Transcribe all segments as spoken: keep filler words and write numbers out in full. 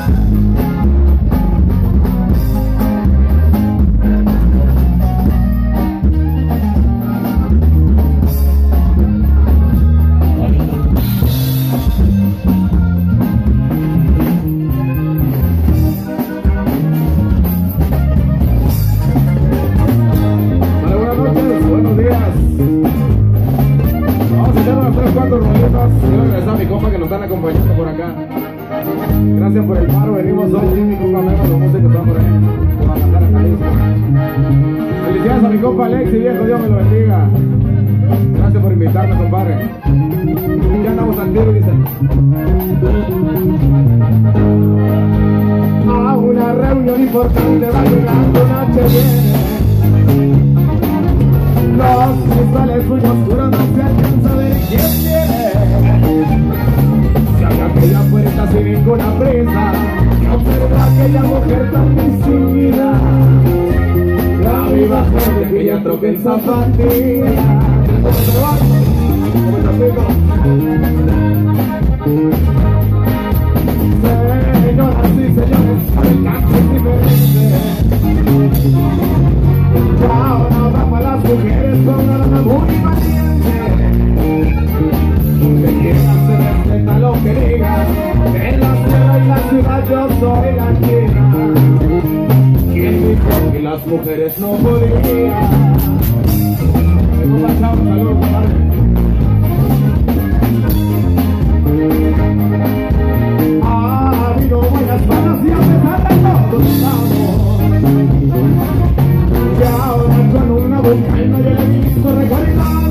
Gracias por el paro, venimos hoy, sí, mi compa Memo, los músicos están por ahí, para cantar a Jalisco. Felicidades a mi compa Alexi, viejo, Dios me lo bendiga. Gracias por invitarme, compadre. Ya andamos al tiro, dice. A una reunión importante va llegando noche viene. Los cristales muy oscuros no se alcanza a ver quién viene. Aquella puerta sin ninguna prisa, que observa aquella mujer tan distinguida, la viva gente que ya troca en zapatilla. Señoras y señores, el canto es diferente. Ya ahora va para las mujeres con una lana muy valiente. Que quieran se respeta lo que diga, en la sierra y la ciudad yo soy la quina. ¿Quién dijo que las mujeres no podían? Hemos pasado, salud, compadre. Ha habido buenas manos y a pesar de todo estamos. Y ahora con una boca no yo le he visto recordando.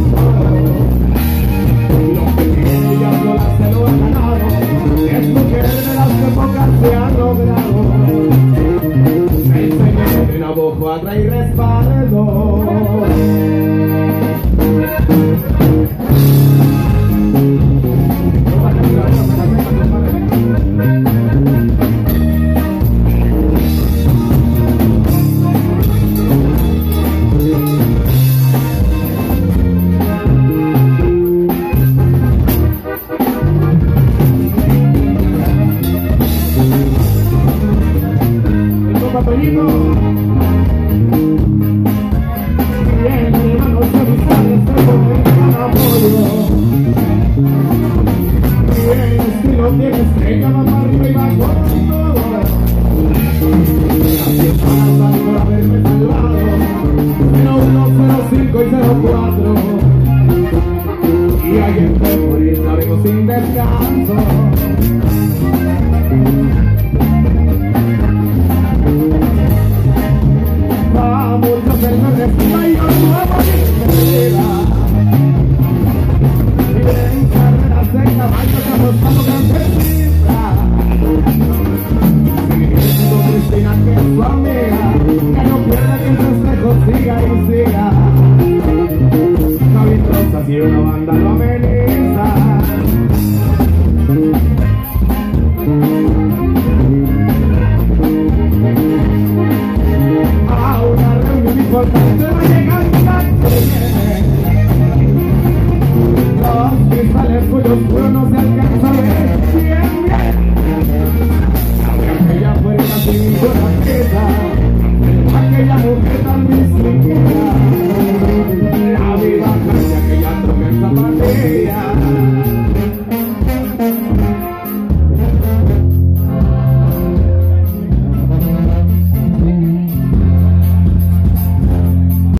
Se lo han ganado, es mujer de las que pocas se han logrado. Me enseñé en la boca atrás y respaldo. Y hay en morir, sabemos sin descanso. Vamos a hacernos respira y yo no a morir de vida. Y en carreras de caballo que apostando grandes cifras. Siguiendo Cristina que es su amiga, que no pierda que el festejo siga y siga. Si una banda lo ameniza, a una reunión importante va a llegar el canto que viene. Los cristales cuyos puros no se alcanza a ver bien, bien. Abre aquella puerta sin ninguna prisa.